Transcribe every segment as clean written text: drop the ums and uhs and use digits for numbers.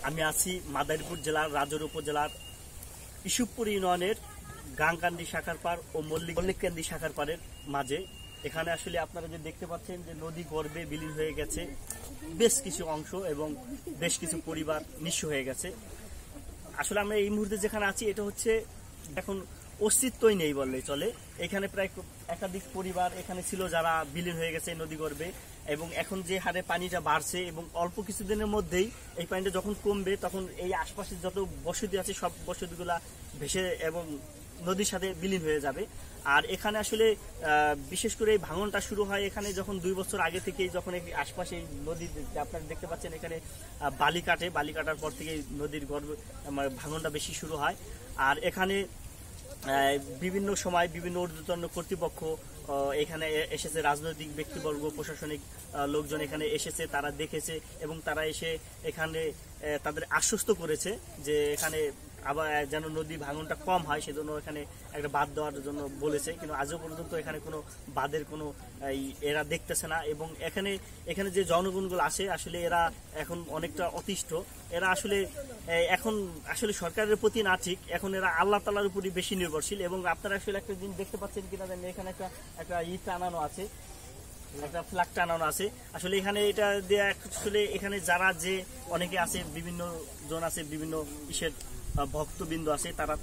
আমি আছি মাদারীপুর জেলার রাজৌর উপজেলার ইসুফপুর ইউনিয়নের গাংকান্দি শাখার পাড় ও মল্লিককান্দি শাখার পাড়ের মাঝে। এখানে আসলে আপনারা যে দেখতে পাচ্ছেন যে নদী গর্ভে বিলীন হয়ে গেছে বেশ কিছু অংশ এবং বেশ কিছু পরিবার নিঃস্ব হয়ে গেছে। আসলে আমরা এই মুহূর্তে যেখানে আছি এটা হচ্ছে এখন অস্তিত্বই নেই বললেই চলে। এখানে প্রায় একাধিক পরিবার এখানে ছিল যারা বিলীন হয়ে গেছে নদী গর্ভে, এবং এখন যে হারে পানিটা বাড়ছে এবং অল্প কিছুদিনের মধ্যেই এই পানিটা যখন কমবে তখন এই আশপাশে যত বসতি আছে সব বসতিগুলা ভেসে এবং নদীর সাথে বিলীন হয়ে যাবে। আর এখানে আসলে বিশেষ করে এই ভাঙনটা শুরু হয় এখানে যখন 2 বছর আগে থেকেই, যখন আশপাশে নদী আপনারা দেখতে পাচ্ছেন এখানে বালি কাটার পর থেকে নদীর ভাঙনটা বেশি শুরু হয়। আর এখানে বিভিন্ন সময় বিভিন্ন ঊর্ধ্বতন কর্তৃপক্ষ এখানে এসেছে, রাজনৈতিক ব্যক্তিবর্গ, প্রশাসনিক লোকজন এখানে এসেছে, তারা দেখেছে এবং তারা এসে এখানে তাদের আশ্বস্ত করেছে যে এখানে আবার যেন নদী ভাঙনটা কম হয় সেজন্য এখানে একটা বাঁধ দেওয়ার জন্য বলেছে। কিন্তু আজও পর্যন্ত এখানে কোনো বাঁধের কোনো এরা দেখতেছে না। এবং এখানে যে জনগণগুলো আসে আসলে এরা এখন অনেকটা অতিষ্ঠ। এরা আসলে এখন আসলে সরকারের প্রতি না, ঠিক এখন এরা আল্লাহ তাআলার উপরই বেশি নির্ভরশীল। এবং আপনারা আসলে একটা দিন দেখতে পাচ্ছেন কিনা জানেন, এখানে একটা টানানো আছে, একটা ফ্ল্যাগ টানানো আছে। আসলে এখানে এটা দিয়ে আসলে এখানে যারা যে অনেকে আছে, বিভিন্ন জন আছে, বিভিন্ন ইসের ভক্তবৃন্দ আছে, তারা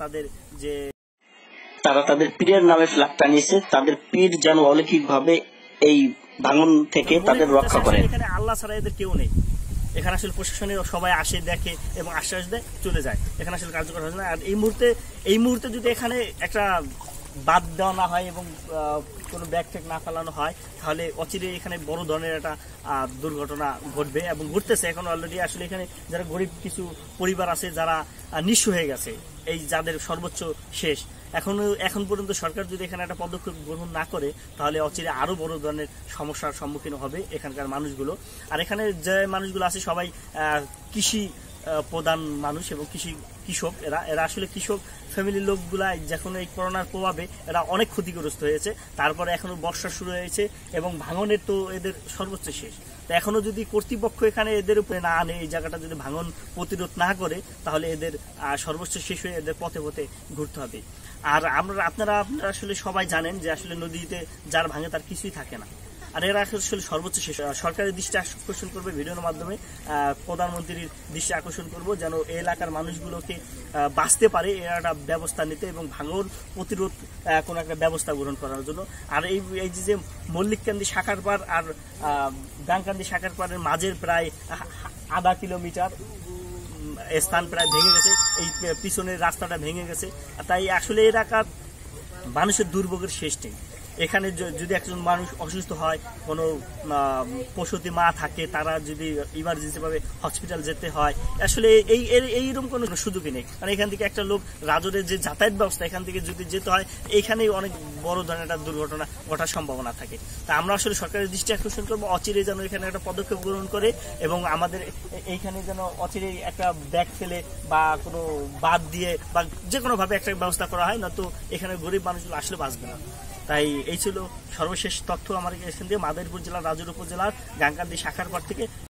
তাদের পীরের নামে ফ্ল্যাগ টানিয়েছে। তাদের পীর যেন অলৌকিক ভাবে এই ভাঙন থেকে তাদের রক্ষা করে। এখানে আল্লাহ ছাড়া এদের কেউ নেই। এখানে আসলে প্রশাসনের সবাই আসে, দেখে এবং আশ্বাস দেয়, চলে যায়। এখানে আসলে কার্যকর হয় না। আর এই মুহূর্তে যদি এখানে একটা বাদ দেওয়া না হয় এবং কোনো ব্যাগ ট্যাগ না ফেলানো হয় তাহলে অচিরে এখানে বড় ধরনের একটা দুর্ঘটনা ঘটবে এবং ঘটতেছে এখন অলরেডি। আসলে এখানে যারা গরিব কিছু পরিবার আছে যারা নিঃস্ব হয়ে গেছে, এই যাদের সর্বোচ্চ শেষ, এখন পর্যন্ত সরকার যদি এখানে একটা পদক্ষেপ গ্রহণ না করে তাহলে অচিরে আরো বড় ধরনের সমস্যার সম্মুখীন হবে এখানকার মানুষগুলো। আর এখানে যে মানুষগুলো আছে সবাই কৃষি প্রধান মানুষ এবং কৃষক। এরা আসলে কৃষক ফ্যামিলির লোকগুলা যখন এই করোনার প্রভাবে এরা অনেক ক্ষতিগ্রস্ত হয়েছে। তারপরে এখনো বর্ষা শুরু হয়েছে এবং ভাঙনের তো এদের সর্বোচ্চ শেষ। তো এখনো যদি কর্তৃপক্ষ এখানে এদের উপরে না আনে, এই জায়গাটা যদি ভাঙন প্রতিরোধ না করে তাহলে এদের সর্বোচ্চ শেষ হয়ে এদের পথে পথে ঘুরতে হবে। আর আপনারা আসলে সবাই জানেন যে আসলে নদীতে যার ভাঙে তার কিছুই থাকে না। আর এরা আসলে সর্বোচ্চ শেষ। সরকারের দৃষ্টি আকর্ষণ করবে ভিডিওর মাধ্যমে, প্রধানমন্ত্রীর দৃষ্টি আকর্ষণ করব যেন এই এলাকার মানুষগুলোকে বাঁচতে পারে এর একটা ব্যবস্থা নিতে এবং ভাঙন প্রতিরোধ কোনো একটা ব্যবস্থা গ্রহণ করার জন্য। আর এই যে মল্লিককান্দি শাখার পাড় আর গাংকান্দি শাখার পাড়ের মাঝের প্রায় আধা কিলোমিটার স্থান প্রায় ভেঙে গেছে, এই পিছনের রাস্তাটা ভেঙে গেছে। তাই আসলে এলাকার মানুষের দুর্ভোগের শেষ নেই। এখানে যদি একজন মানুষ অসুস্থ হয়, কোনো প্রসূতি মা থাকে, তারা যদি ইমার্জেন্সি ভাবে হসপিটাল যেতে হয়, আসলে এইরকম কোনো সুযোগই নেই। কারণ এখান থেকে একটা লোক রাজৌরের যে যাতায়াত ব্যবস্থা, এখান থেকে যদি যেতে হয় এইখানেই অনেক বড় ধরনের একটা দুর্ঘটনা ঘটার সম্ভাবনা থাকে। তা আমরা আসলে সরকারের দৃষ্টি আকর্ষণ করবো অচিরে যেন এখানে একটা পদক্ষেপ গ্রহণ করে এবং আমাদের এইখানে যেন অচিরে একটা ব্যাগ ফেলে বা কোনো বাদ দিয়ে বা যে কোনো ভাবে একটা ব্যবস্থা করা হয়, নয়তো এখানে গরিব মানুষগুলো আসলে বাঁচবে না। তাই এই ছিল সর্বশেষ তথ্য আমার এখান থেকে মাদারীপুর জেলার রাজৌর উপজেলার গাংকান্দি শাখার পাড় থেকে।